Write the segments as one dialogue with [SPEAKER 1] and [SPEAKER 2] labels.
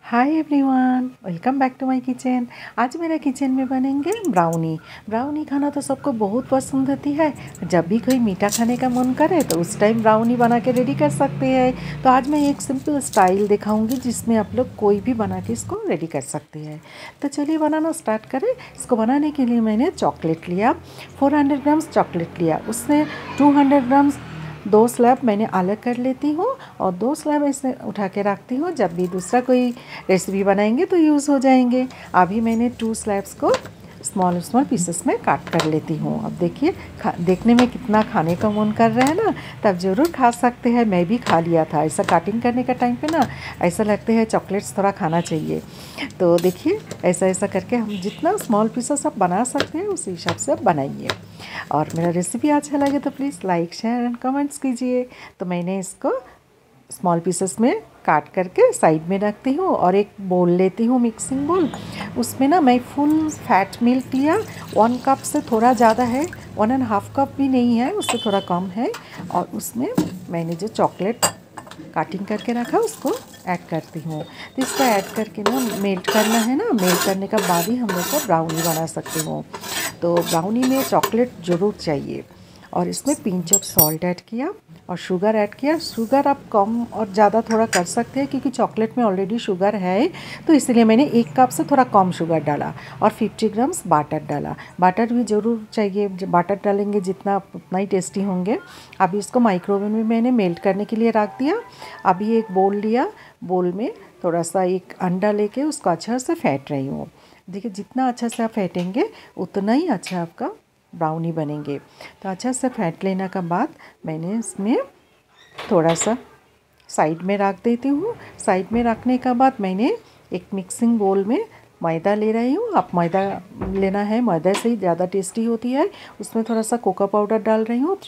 [SPEAKER 1] Hi everyone, welcome back to my kitchen. आज मेरे kitchen में बनेंगे ब्राउनी। ब्राउनी खाना तो सबको बहुत पसंद होती है। जब भी कोई मीठा खाने का मन करे तो उस टाइम ब्राउनी बना के रेडी कर सकते हैं। तो आज मैं एक सिंपल स्टाइल दिखाऊंगी जिसमें आप लोग कोई भी बना के इसको रेडी कर सकते हैं। तो चलिए बनाना स्टार्ट करें। इसको बनाने के लिए मैंने चॉकलेट लिया, 400 ग्राम्स चॉकलेट लिया। उससे 200 ग्राम्स 2 स्लैब मैंने अलग कर लेती हूँ और 2 स्लैब ऐसे उठा के रखती हूँ। जब भी दूसरा कोई रेसिपी बनाएंगे तो यूज़ हो जाएंगे। अभी मैंने 2 स्लैब्स को स्मॉल स्मॉल पीसेस में काट कर लेती हूँ। अब देखिए देखने में कितना खाने का मन कर रहा है ना, तब ज़रूर खा सकते हैं। मैं भी खा लिया था। ऐसा काटिंग करने का टाइम पे ना ऐसा लगता है चॉकलेट्स थोड़ा खाना चाहिए। तो देखिए ऐसा ऐसा करके हम जितना स्मॉल पीसेस आप बना सकते हैं उस हिसाब से आप बनाइए। और मेरा रेसिपी अच्छा लगे तो please like share and comments कीजिए। तो मैंने इसको स्मॉल पीसेस में काट करके साइड में रखती हूँ और एक बोल लेती हूँ, मिक्सिंग बोल। उसमें ना मैं फुल फैट मिल्क लिया, 1 कप से थोड़ा ज़्यादा है, 1.5 कप भी नहीं है, उससे थोड़ा कम है। और उसमें मैंने जो चॉकलेट काटिंग करके रखा उसको ऐड करती हूँ। तो इसको ऐड करके ना मेल्ट करना है ना, मेल्ट करने का बाद ही हम लोग को ब्राउनी बना सकते हो। तो ब्राउनी में चॉकलेट ज़रूर चाहिए। और इसमें पिंच ऑफ सॉल्ट ऐड किया और शुगर ऐड किया। शुगर आप कम और ज़्यादा थोड़ा कर सकते हैं क्योंकि चॉकलेट में ऑलरेडी शुगर है, तो इसलिए मैंने 1 कप से थोड़ा कम शुगर डाला। और 50 ग्राम्स बटर डाला। बटर भी ज़रूर चाहिए, बटर डालेंगे जितना उतना ही टेस्टी होंगे। अभी इसको माइक्रोवेव में मैंने मेल्ट करने के लिए रख दिया। अभी एक बोल लिया, बोल में थोड़ा सा एक अंडा लेके उसको अच्छा से फेंट रही हूँ। देखिए जितना अच्छा से आप फेंटेंगे उतना ही अच्छा आपका ब्राउनी बनेंगे। तो अच्छा से फेंट लेने के बाद मैंने इसमें थोड़ा सा साइड में रख देती हूँ। साइड में रखने के बाद मैंने एक मिक्सिंग बोल में मैदा ले रही हूँ। आप मैदा लेना है, मैदा से ही ज़्यादा टेस्टी होती है। उसमें थोड़ा सा कोको पाउडर डाल रही हूँ,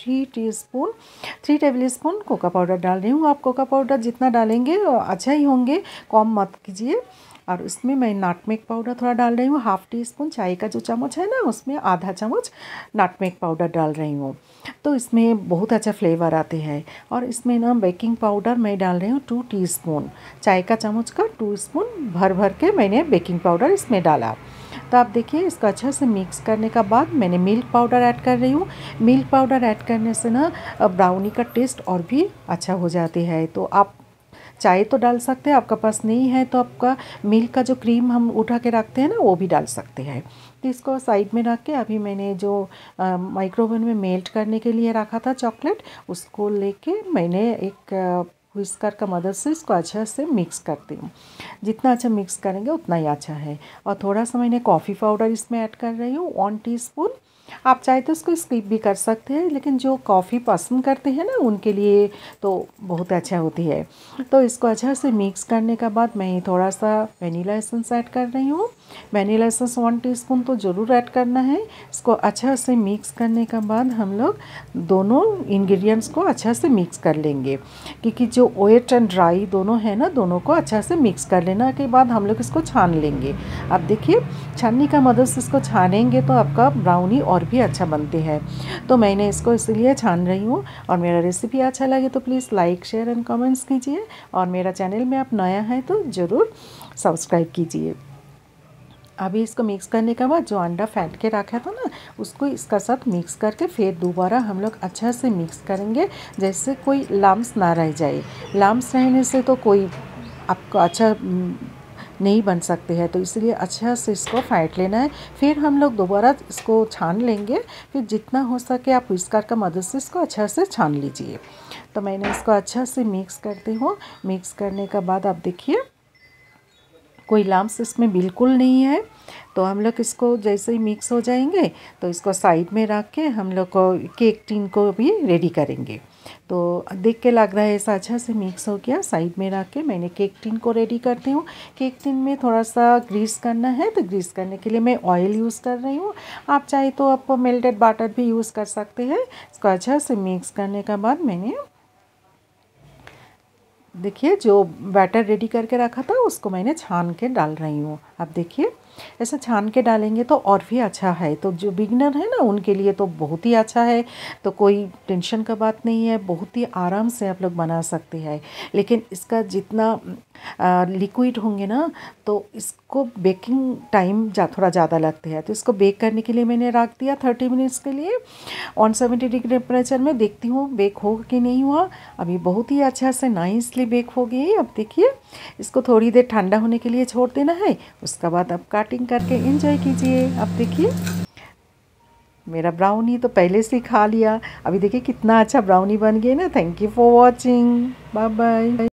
[SPEAKER 1] 3 टेबल स्पून कोको पाउडर डाल रही हूँ। आप कोको पाउडर जितना डालेंगे अच्छा ही होंगे, कम मत कीजिए। और इसमें मैं नटमेग पाउडर थोड़ा डाल रही हूँ, 1/2 टीस्पून। चाय का जो चम्मच है ना उसमें आधा चम्मच नटमेग पाउडर डाल रही हूँ। तो इसमें बहुत अच्छा फ्लेवर आते हैं। और इसमें ना बेकिंग पाउडर मैं डाल रही हूँ 2 टीस्पून। चाय का चम्मच का 2 स्पून भर भर के मैंने बेकिंग पाउडर इसमें डाला। तो आप देखिए इसको अच्छा से मिक्स करने का बाद मैंने मिल्क पाउडर ऐड कर रही हूँ। मिल्क पाउडर ऐड करने से ना ब्राउनी का टेस्ट और भी अच्छा हो जाती है। तो आप चाय तो डाल सकते हैं, आपका पास नहीं है तो आपका मिल्क का जो क्रीम हम उठा के रखते हैं ना वो भी डाल सकते हैं। तो इसको साइड में रख के अभी मैंने जो माइक्रोवेव में मेल्ट करने के लिए रखा था चॉकलेट, उसको लेके मैंने एक व्हिस्कर का मदद से इसको अच्छा से मिक्स करती हूँ। जितना अच्छा मिक्स करेंगे उतना ही अच्छा है। और थोड़ा सा मैंने कॉफ़ी पाउडर इसमें ऐड कर रही हूँ, 1 टीस्पून। आप चाहे तो इसको स्किप भी कर सकते हैं, लेकिन जो कॉफ़ी पसंद करते हैं ना उनके लिए तो बहुत अच्छा होती है। तो इसको अच्छा से मिक्स करने के बाद मैं थोड़ा सा वनीला एसेंस ऐड कर रही हूँ। वनीला एसेंस 1 टीस्पून तो ज़रूर ऐड करना है। इसको अच्छा से मिक्स करने के बाद हम लोग दोनों इंग्रेडिएंट्स को अच्छा से मिक्स कर लेंगे, क्योंकि जो वेट एंड ड्राई दोनों है ना, दोनों को अच्छा से मिक्स कर लेना के बाद हम लोग इसको छान लेंगे। अब देखिए छन्नी का मदद से इसको छानेंगे तो आपका ब्राउनी और भी अच्छा बनते हैं। तो मैंने इसको इसीलिए छान रही हूँ। और मेरा रेसिपी अच्छा लगे तो please like share and comments कीजिए। और मेरा चैनल में आप नया हैं तो ज़रूर सब्सक्राइब कीजिए। अभी इसको मिक्स करने के बाद जो अंडा फेंट के रखा था ना उसको इसका साथ मिक्स करके फिर दोबारा हम लोग अच्छा से मिक्स करेंगे, जैसे कोई लम्स ना रह जाए। लम्स रहने से तो कोई आपको अच्छा नहीं बन सकते हैं, तो इसलिए अच्छा से इसको फेंट लेना है। फिर हम लोग दोबारा इसको छान लेंगे। फिर जितना हो सके आप व्हिस्कर का मदद से इसको अच्छा से छान लीजिए। तो मैंने इसको अच्छा से मिक्स करती हूँ। मिक्स करने के बाद आप देखिए कोई लम्स इसमें बिल्कुल नहीं है। तो हम लोग इसको जैसे ही मिक्स हो जाएंगे तो इसको साइड में रख के हम लोग को केक टिन को भी रेडी करेंगे। तो देख के लग रहा है ऐसा अच्छा से मिक्स हो गया। साइड में रख के मैंने केक टिन को रेडी करती हूँ। केक टिन में थोड़ा सा ग्रीस करना है, तो ग्रीस करने के लिए मैं ऑयल यूज़ कर रही हूँ। आप चाहे तो आप मेल्टेड बटर भी यूज़ कर सकते हैं। इसको अच्छा से मिक्स करने के बाद मैंने देखिए जो बैटर रेडी करके रखा था उसको मैंने छान के डाल रही हूँ। अब देखिए ऐसा छान के डालेंगे तो और भी अच्छा है। तो जो बिगिनर है ना उनके लिए तो बहुत ही अच्छा है। तो कोई टेंशन का बात नहीं है, बहुत ही आराम से आप लोग बना सकते हैं। लेकिन इसका जितना लिक्विड होंगे ना तो इसको बेकिंग टाइम थोड़ा ज़्यादा लगते हैं। तो इसको बेक करने के लिए मैंने रख दिया 30 मिनट्स के लिए 170 डिग्री टेम्परेचर में। देखती हूँ बेक हो कि नहीं हुआ। अभी बहुत ही अच्छा से नाइसली बेक हो गई। अब देखिए इसको थोड़ी देर ठंडा होने के लिए छोड़ देना है। उसके बाद अब काटिंग करके एंजॉय कीजिए। अब देखिए मेरा ब्राउनी तो पहले से ही खा लिया। अभी देखिए कितना अच्छा ब्राउनी बन गया ना। Thank you for watching. Bye bye.